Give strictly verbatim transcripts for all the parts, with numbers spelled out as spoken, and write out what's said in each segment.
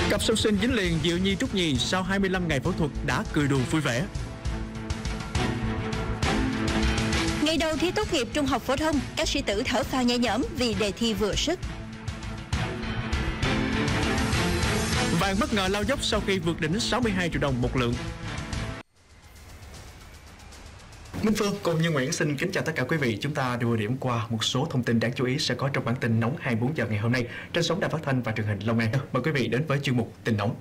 Cặp song sinh dính liền Diệu Nhi Trúc Nhi sau hai mươi lăm ngày phẫu thuật đã cười đùa vui vẻ. Ngày đầu thi tốt nghiệp trung học phổ thông, các sĩ tử thở phào nhẹ nhõm vì đề thi vừa sức. Vàng bất ngờ lao dốc sau khi vượt đỉnh sáu mươi hai triệu đồng một lượng. Minh Phương cùng Như Nguyễn xin kính chào tất cả quý vị. Chúng ta đưa điểm qua một số thông tin đáng chú ý sẽ có trong bản tin nóng hai mươi bốn giờ ngày hôm nay trên sóng Đài Phát thanh và Truyền hình Long An. Mời quý vị đến với chuyên mục tin nóng.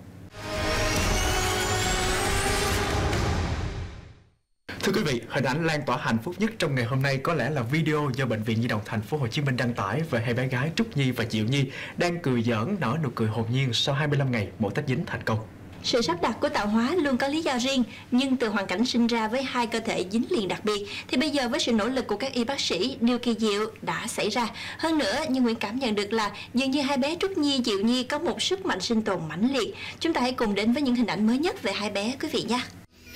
Thưa quý vị, hình ảnh lan tỏa hạnh phúc nhất trong ngày hôm nay có lẽ là video do Bệnh viện Nhi đồng Thành phố Hồ Chí Minh đăng tải về hai bé gái Trúc Nhi và Diệu Nhi đang cười giỡn nở nụ cười hồn nhiên sau hai mươi lăm ngày mổ tách dính thành công. Sự sắp đặt của tạo hóa luôn có lý do riêng, nhưng từ hoàn cảnh sinh ra với hai cơ thể dính liền đặc biệt thì bây giờ với sự nỗ lực của các y bác sĩ, điều kỳ diệu đã xảy ra. Hơn nữa, Như Nguyễn cảm nhận được là dường như hai bé Trúc Nhi, Diệu Nhi có một sức mạnh sinh tồn mãnh liệt. Chúng ta hãy cùng đến với những hình ảnh mới nhất về hai bé quý vị nhé.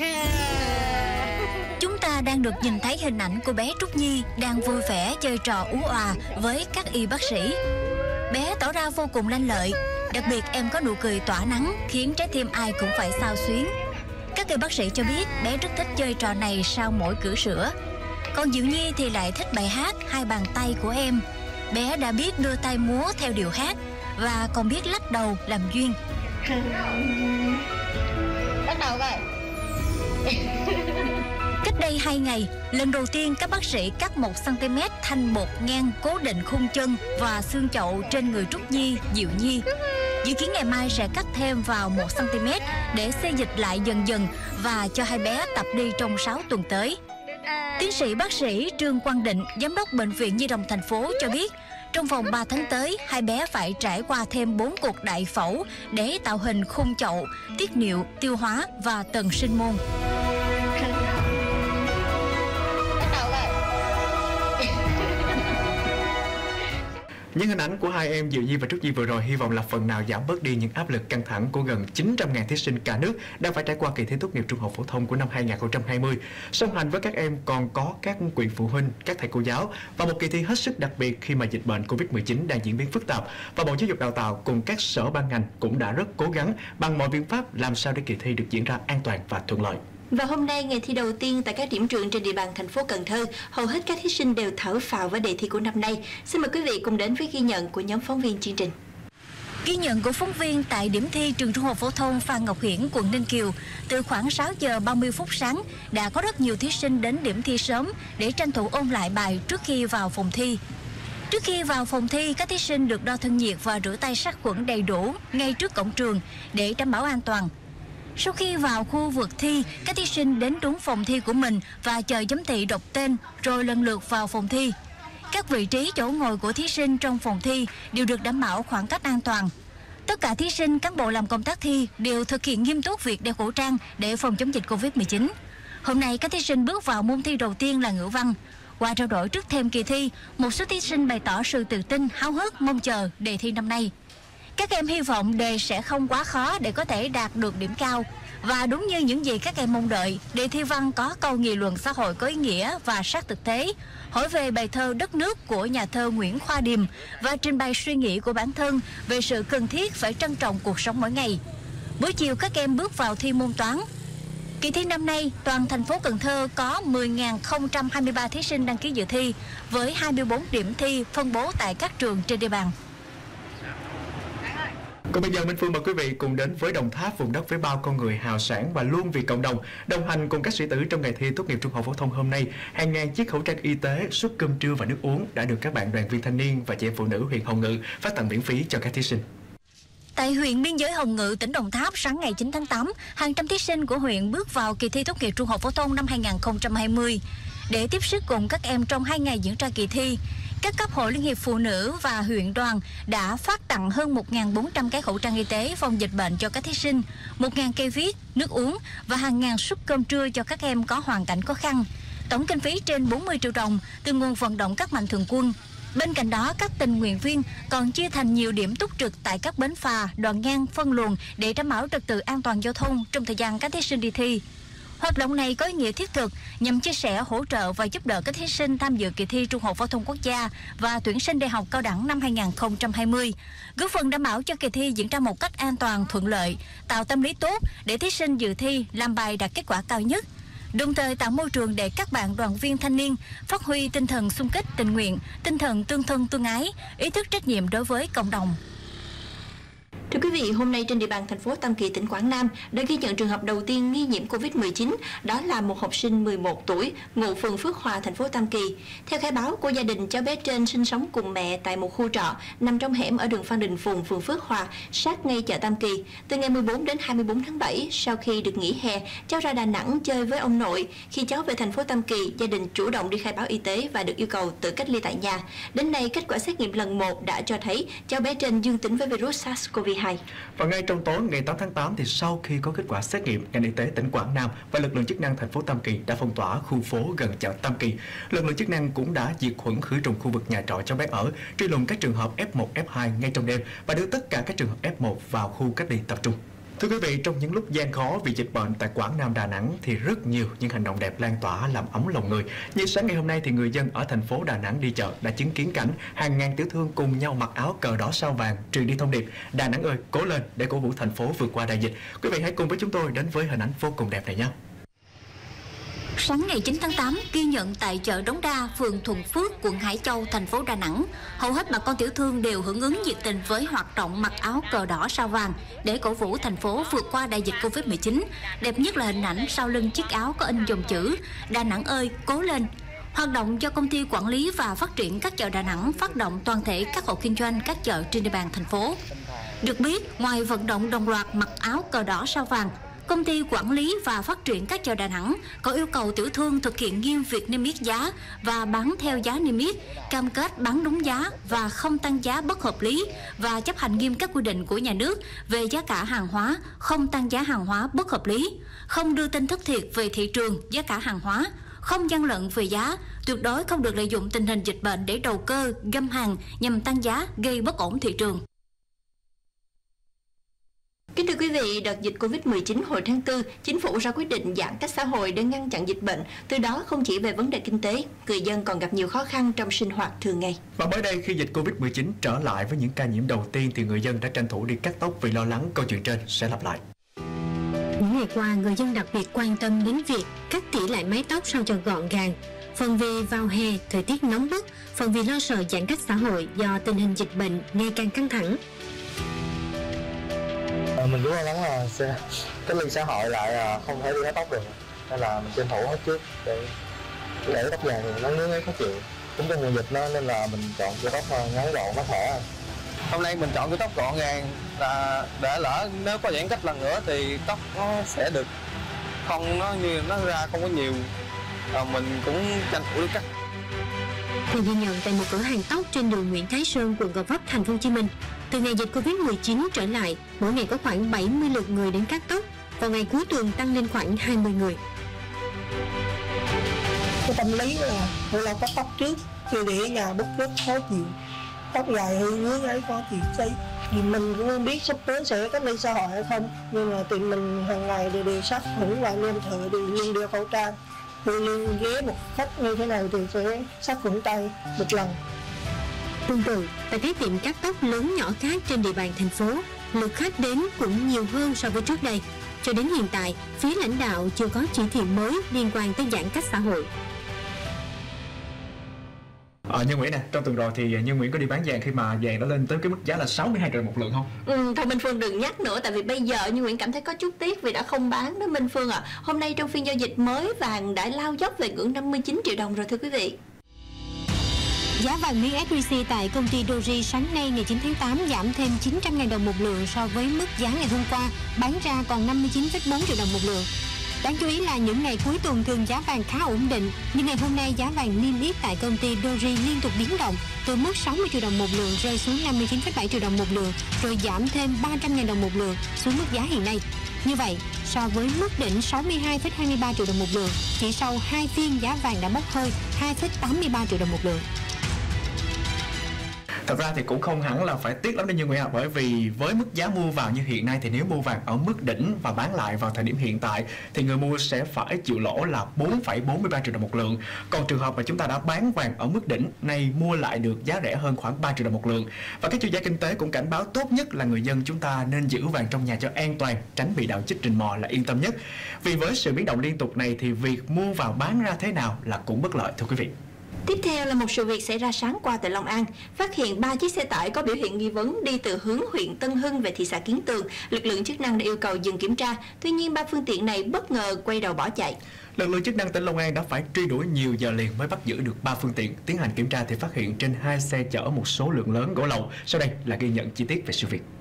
Chúng ta đang được nhìn thấy hình ảnh của bé Trúc Nhi đang vui vẻ chơi trò ú òa với các y bác sĩ. Bé tỏ ra vô cùng lanh lợi, đặc biệt em có nụ cười tỏa nắng khiến trái tim ai cũng phải xao xuyến. Các y bác sĩ cho biết bé rất thích chơi trò này sau mỗi cữ sữa. Còn Diệu Nhi thì lại thích bài hát Hai Bàn Tay của em. Bé đã biết đưa tay múa theo điệu hát và còn biết lắc đầu làm duyên. Bắt đầu rồi. Cách đây hai ngày, lần đầu tiên các bác sĩ cắt một xăng-ti-mét thanh bột ngang cố định khung chân và xương chậu trên người Trúc Nhi, Diệu Nhi. Dự kiến ngày mai sẽ cắt thêm vào một xăng-ti-mét để xê dịch lại dần dần và cho hai bé tập đi trong sáu tuần tới. Tiến sĩ bác sĩ Trương Quang Định, giám đốc Bệnh viện Nhi đồng thành phố cho biết, trong vòng ba tháng tới, hai bé phải trải qua thêm bốn cuộc đại phẫu để tạo hình khung chậu, tiết niệu, tiêu hóa và tầng sinh môn. Những hình ảnh của hai em Diệu Nhi và Trúc Nhi vừa rồi hy vọng là phần nào giảm bớt đi những áp lực căng thẳng của gần chín trăm nghìn thí sinh cả nước đang phải trải qua kỳ thi tốt nghiệp trung học phổ thông của năm hai nghìn không trăm hai mươi. Song hành với các em còn có các quý phụ huynh, các thầy cô giáo và một kỳ thi hết sức đặc biệt khi mà dịch bệnh Covid mười chín đang diễn biến phức tạp, và Bộ Giáo dục Đào tạo cùng các sở ban ngành cũng đã rất cố gắng bằng mọi biện pháp làm sao để kỳ thi được diễn ra an toàn và thuận lợi. Và hôm nay, ngày thi đầu tiên tại các điểm trường trên địa bàn thành phố Cần Thơ, hầu hết các thí sinh đều thở phào với đề thi của năm nay. Xin mời quý vị cùng đến với ghi nhận của nhóm phóng viên chương trình. Ghi nhận của phóng viên tại điểm thi trường trung học phổ thông Phan Ngọc Hiển, quận Ninh Kiều, từ khoảng sáu giờ ba mươi phút sáng đã có rất nhiều thí sinh đến điểm thi sớm để tranh thủ ôn lại bài trước khi vào phòng thi. Trước khi vào phòng thi, các thí sinh được đo thân nhiệt và rửa tay sát khuẩn đầy đủ ngay trước cổng trường để đảm bảo an toàn. Sau khi vào khu vực thi, các thí sinh đến đúng phòng thi của mình và chờ giám thị đọc tên rồi lần lượt vào phòng thi. Các vị trí chỗ ngồi của thí sinh trong phòng thi đều được đảm bảo khoảng cách an toàn. Tất cả thí sinh, cán bộ làm công tác thi đều thực hiện nghiêm túc việc đeo khẩu trang để phòng chống dịch Covid mười chín. Hôm nay, các thí sinh bước vào môn thi đầu tiên là ngữ văn. Qua trao đổi trước thềm kỳ thi, một số thí sinh bày tỏ sự tự tin, háo hức mong chờ đề thi năm nay. Các em hy vọng đề sẽ không quá khó để có thể đạt được điểm cao. Và đúng như những gì các em mong đợi, đề thi văn có câu nghị luận xã hội có ý nghĩa và sát thực tế, hỏi về bài thơ Đất nước của nhà thơ Nguyễn Khoa Điềm và trình bày suy nghĩ của bản thân về sự cần thiết phải trân trọng cuộc sống mỗi ngày. Buổi chiều các em bước vào thi môn toán. Kỳ thi năm nay, toàn thành phố Cần Thơ có mười nghìn không trăm hai mươi ba thí sinh đăng ký dự thi với hai mươi bốn điểm thi phân bố tại các trường trên địa bàn. Còn bây giờ Minh Phương mời quý vị cùng đến với Đồng Tháp, vùng đất với bao con người hào sảng và luôn vì cộng đồng. Đồng hành cùng các sĩ tử trong ngày thi tốt nghiệp trung học phổ thông hôm nay, hàng ngàn chiếc khẩu trang y tế, suất cơm trưa và nước uống đã được các bạn đoàn viên thanh niên và chị em phụ nữ huyện Hồng Ngự phát tặng miễn phí cho các thí sinh. Tại huyện biên giới Hồng Ngự, tỉnh Đồng Tháp, sáng ngày chín tháng tám, hàng trăm thí sinh của huyện bước vào kỳ thi tốt nghiệp trung học phổ thông năm hai nghìn không trăm hai mươi. Để tiếp sức cùng các em trong hai ngày diễn ra kỳ thi, các cấp hội Liên hiệp Phụ nữ và huyện đoàn đã phát tặng hơn một nghìn bốn trăm cái khẩu trang y tế phòng dịch bệnh cho các thí sinh, một nghìn cây viết, nước uống và hàng ngàn suất cơm trưa cho các em có hoàn cảnh khó khăn. Tổng kinh phí trên bốn mươi triệu đồng từ nguồn vận động các mạnh thường quân. Bên cạnh đó, các tình nguyện viên còn chia thành nhiều điểm túc trực tại các bến phà, đoạn ngang, phân luồng để đảm bảo trật tự an toàn giao thông trong thời gian các thí sinh đi thi. Hoạt động này có ý nghĩa thiết thực nhằm chia sẻ, hỗ trợ và giúp đỡ các thí sinh tham dự kỳ thi Trung học phổ thông quốc gia và tuyển sinh đại học cao đẳng năm hai nghìn không trăm hai mươi, góp phần đảm bảo cho kỳ thi diễn ra một cách an toàn, thuận lợi, tạo tâm lý tốt để thí sinh dự thi làm bài đạt kết quả cao nhất. Đồng thời tạo môi trường để các bạn đoàn viên thanh niên phát huy tinh thần xung kích tình nguyện, tinh thần tương thân tương ái, ý thức trách nhiệm đối với cộng đồng. Thưa quý vị, hôm nay trên địa bàn thành phố Tam Kỳ, tỉnh Quảng Nam đã ghi nhận trường hợp đầu tiên nghi nhiễm Covid mười chín, đó là một học sinh mười một tuổi, ngụ phường Phước Hòa, thành phố Tam Kỳ. Theo khai báo của gia đình, cháu bé trên sinh sống cùng mẹ tại một khu trọ nằm trong hẻm ở đường Phan Đình Phùng, phường Phước Hòa, sát ngay chợ Tam Kỳ. Từ ngày mười bốn đến hai mươi bốn tháng bảy, sau khi được nghỉ hè, cháu ra Đà Nẵng chơi với ông nội. Khi cháu về thành phố Tam Kỳ, gia đình chủ động đi khai báo y tế và được yêu cầu tự cách ly tại nhà. Đến nay, kết quả xét nghiệm lần một đã cho thấy cháu bé trên dương tính với virus SARS-xê o vê hai. Và ngay trong tối ngày tám tháng tám thì sau khi có kết quả xét nghiệm, ngành y tế tỉnh Quảng Nam và lực lượng chức năng thành phố Tam Kỳ đã phong tỏa khu phố gần chợ Tam Kỳ. Lực lượng chức năng cũng đã diệt khuẩn khử trùng khu vực nhà trọ cháu bé ở, truy lùng các trường hợp F một, F hai ngay trong đêm và đưa tất cả các trường hợp F một vào khu cách ly tập trung. Thưa quý vị, trong những lúc gian khó vì dịch bệnh tại Quảng Nam, Đà Nẵng thì rất nhiều những hành động đẹp lan tỏa làm ấm lòng người. Như sáng ngày hôm nay thì người dân ở thành phố Đà Nẵng đi chợ đã chứng kiến cảnh hàng ngàn tiểu thương cùng nhau mặc áo cờ đỏ sao vàng truyền đi thông điệp Đà Nẵng ơi cố lên để cổ vũ thành phố vượt qua đại dịch. Quý vị hãy cùng với chúng tôi đến với hình ảnh vô cùng đẹp này nhé. Sáng ngày chín tháng tám, ghi nhận tại chợ Đống Đa, phường Thuận Phước, quận Hải Châu, thành phố Đà Nẵng, hầu hết bà con tiểu thương đều hưởng ứng nhiệt tình với hoạt động mặc áo cờ đỏ sao vàng để cổ vũ thành phố vượt qua đại dịch Covid mười chín. Đẹp nhất là hình ảnh sau lưng chiếc áo có in dòng chữ Đà Nẵng ơi, cố lên. Hoạt động do Công ty Quản lý và Phát triển các chợ Đà Nẵng phát động toàn thể các hộ kinh doanh các chợ trên địa bàn thành phố. Được biết, ngoài vận động đồng loạt mặc áo cờ đỏ sao vàng, Công ty Quản lý và Phát triển các chợ Đà Nẵng có yêu cầu tiểu thương thực hiện nghiêm việc niêm yết giá và bán theo giá niêm yết, cam kết bán đúng giá và không tăng giá bất hợp lý và chấp hành nghiêm các quy định của nhà nước về giá cả hàng hóa, không tăng giá hàng hóa bất hợp lý, không đưa tin thất thiệt về thị trường, giá cả hàng hóa, không gian lận về giá, tuyệt đối không được lợi dụng tình hình dịch bệnh để đầu cơ, găm hàng nhằm tăng giá gây bất ổn thị trường. Kính thưa quý vị, đợt dịch Covid mười chín hồi tháng tư, Chính phủ ra quyết định giãn cách xã hội để ngăn chặn dịch bệnh. Từ đó không chỉ về vấn đề kinh tế, người dân còn gặp nhiều khó khăn trong sinh hoạt thường ngày. Và mới đây khi dịch Covid mười chín trở lại với những ca nhiễm đầu tiên thì người dân đã tranh thủ đi cắt tóc vì lo lắng câu chuyện trên sẽ lặp lại. Những ngày qua, người dân đặc biệt quan tâm đến việc cắt tỉa lại mái tóc sao cho gọn gàng. Phần vì vào hè, thời tiết nóng bức, phần vì lo sợ giãn cách xã hội do tình hình dịch bệnh ngày càng căng thẳng. Mình rất lo lắng là sẽ cách ly xã hội lại không thể đi hái tóc được, nên là mình tranh thủ hết trước để để tóc dài thì nó ngứa ấy khó chịu. Cũng trong mùa dịch nó nên là mình chọn cái tóc ngắn gọn mát mẻ. Hôm nay mình chọn cái tóc gọn gàng là để lỡ nếu có giãn cách lần nữa thì tóc nó sẽ được không nó như nó ra không có nhiều, à, mình cũng tranh thủ đi cắt. Theo ghi nhận tại một cửa hàng tóc trên đường Nguyễn Thái Sơn, quận Gò Vấp, thành phố Hồ Chí Minh, từ ngày dịch Covid mười chín trở lại, mỗi ngày có khoảng bảy mươi lượt người đến cắt tóc, vào ngày cuối tuần tăng lên khoảng hai mươi người. Cái tâm lý là tôi lo cắt tóc trước, chưa để ở nhà bức rất khó chịu, tóc dài hơi ngứa ngáy khó chịu xây. Thì mình cũng không biết sắp tới sẽ cách ly xã hội hay không, nhưng mà tụi mình hàng ngày đều đều sát khuẩn và nên thợ đều luôn đeo khẩu trang. Tôi lên ghế một khách như thế này thì sẽ sát khuẩn tay một lần. Tương tự, tại các tiệm cắt tóc lớn nhỏ khác trên địa bàn thành phố, lượt khách đến cũng nhiều hơn so với trước đây. Cho đến hiện tại, phía lãnh đạo chưa có chỉ thị mới liên quan tới giãn cách xã hội. Ờ, Như Nguyễn nè, trong tuần rồi thì Như Nguyễn có đi bán vàng khi mà vàng đã lên tới cái mức giá là sáu mươi hai triệu một lượng không? Ừ, thôi Minh Phương đừng nhắc nữa, tại vì bây giờ Như Nguyễn cảm thấy có chút tiếc vì đã không bán đó Minh Phương ạ. À. Hôm nay trong phiên giao dịch mới, vàng đã lao dốc về ngưỡng năm mươi chín triệu đồng rồi thưa quý vị. Giá vàng miếng ét gi xê tại công ty Doji sáng nay ngày chín tháng tám giảm thêm chín trăm nghìn đồng một lượng so với mức giá ngày hôm qua, bán ra còn năm mươi chín phẩy bốn triệu đồng một lượng. Đáng chú ý là những ngày cuối tuần thường giá vàng khá ổn định, nhưng ngày hôm nay giá vàng niêm yết tại công ty Doji liên tục biến động, từ mức sáu mươi triệu đồng một lượng rơi xuống năm mươi chín phẩy bảy triệu đồng một lượng, rồi giảm thêm ba trăm nghìn đồng một lượng xuống mức giá hiện nay. Như vậy, so với mức đỉnh sáu mươi hai phẩy hai mươi ba triệu đồng một lượng, chỉ sau hai phiên giá vàng đã bốc hơi hai phẩy tám mươi ba triệu đồng một lượng. Thật ra thì cũng không hẳn là phải tiếc lắm đâu như Nguyễn ạ, bởi vì với mức giá mua vào như hiện nay thì nếu mua vàng ở mức đỉnh và bán lại vào thời điểm hiện tại thì người mua sẽ phải chịu lỗ là bốn phẩy bốn mươi ba triệu đồng một lượng. Còn trường hợp mà chúng ta đã bán vàng ở mức đỉnh này mua lại được giá rẻ hơn khoảng ba triệu đồng một lượng. Và các chuyên gia kinh tế cũng cảnh báo tốt nhất là người dân chúng ta nên giữ vàng trong nhà cho an toàn, tránh bị đạo chích rình mò là yên tâm nhất. Vì với sự biến động liên tục này thì việc mua vào bán ra thế nào là cũng bất lợi thưa quý vị. Tiếp theo là một sự việc xảy ra sáng qua tại Long An. Phát hiện ba chiếc xe tải có biểu hiện nghi vấn đi từ hướng huyện Tân Hưng về thị xã Kiến Tường. Lực lượng chức năng đã yêu cầu dừng kiểm tra. Tuy nhiên ba phương tiện này bất ngờ quay đầu bỏ chạy. Lực lượng chức năng tỉnh Long An đã phải truy đuổi nhiều giờ liền mới bắt giữ được ba phương tiện. Tiến hành kiểm tra thì phát hiện trên hai xe chở một số lượng lớn gỗ lậu. Sau đây là ghi nhận chi tiết về sự việc.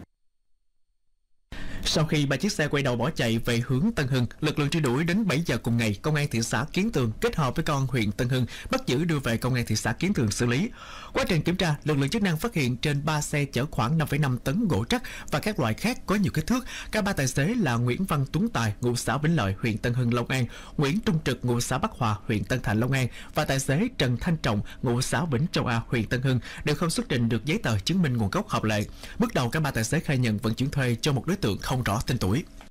Sau khi ba chiếc xe quay đầu bỏ chạy về hướng Tân Hưng, lực lượng truy đuổi đến bảy giờ cùng ngày, công an thị xã Kiến Tường kết hợp với công an huyện Tân Hưng bắt giữ đưa về công an thị xã Kiến Tường xử lý. Quá trình kiểm tra, lực lượng chức năng phát hiện trên ba xe chở khoảng năm phẩy năm tấn gỗ trắc và các loại khác có nhiều kích thước. Cả ba tài xế là Nguyễn Văn Tuấn Tài, ngụ xã Vĩnh Lợi, huyện Tân Hưng, Long An, Nguyễn Trung Trực, ngụ xã Bắc Hòa, huyện Tân Thành, Long An và tài xế Trần Thanh Trọng, ngụ xã Vĩnh Châu A, huyện Tân Hưng đều không xuất trình được giấy tờ chứng minh nguồn gốc hợp lệ. Bước đầu cả ba tài xế khai nhận vận chuyển thuê cho một đối tượng không rõ tên tuổi.